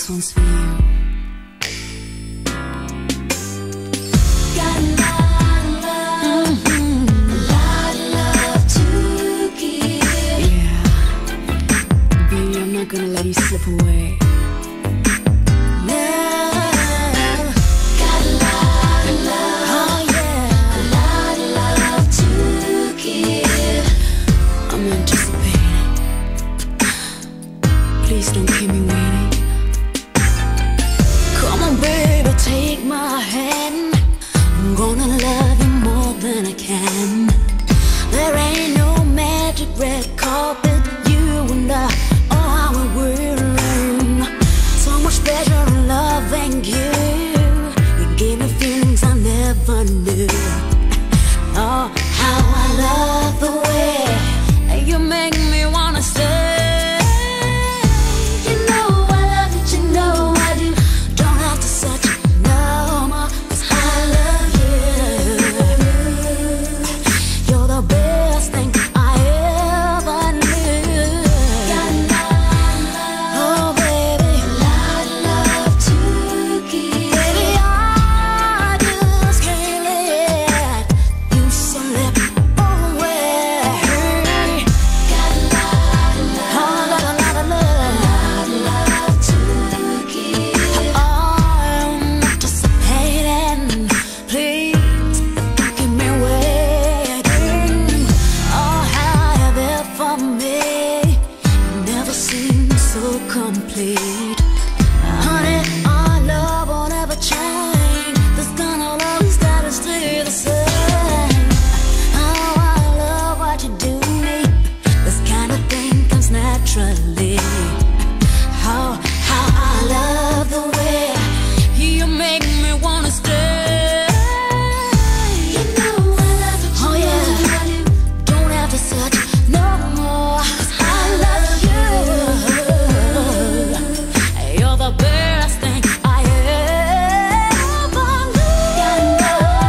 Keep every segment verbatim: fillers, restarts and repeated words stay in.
one's for you. Got a lot of love, mm-hmm. a lot of love to give. Yeah, baby, I'm not gonna let you slip away. Please don't keep me waiting. Come on, baby, take my hand. I'm gonna love you more than I can. There ain't no magic red carpet, you and I, oh how we will learn. So much pleasure in loving you. You gave me feelings I never knew. Oh, how I love the way you make me wanna stay. Complete. Honey, our love won't ever change. This kind of love is gotta stay the same. Oh, I love what you do to me. This kind of thing comes naturally. How, how I love the way you make me wanna stay. You know I love it. Oh yeah, don't have to search no more. I love you. The best thing I ever knew. Got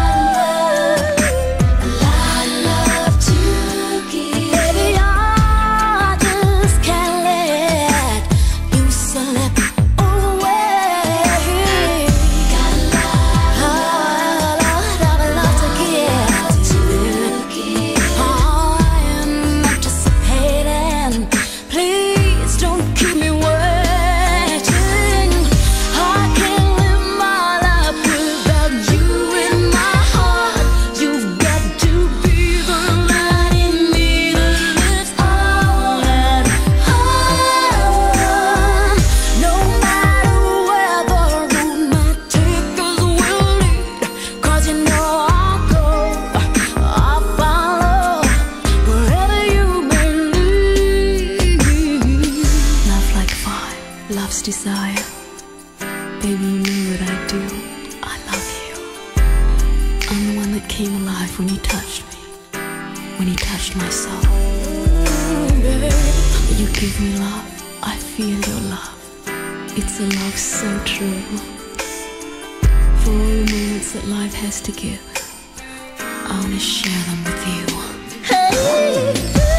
a lot of love to give. Baby, I just can't let you slip away. Got a lot, a lot of love to give. Oh, I am anticipating. Please don't keep me waiting. Love's desire. Baby, you know that I do. I love you. I'm the one that came alive when you touched me. When you touched my soul. You give me love. I feel your love. It's a love so true. For all the moments that life has to give, I wanna share them with you. Hey.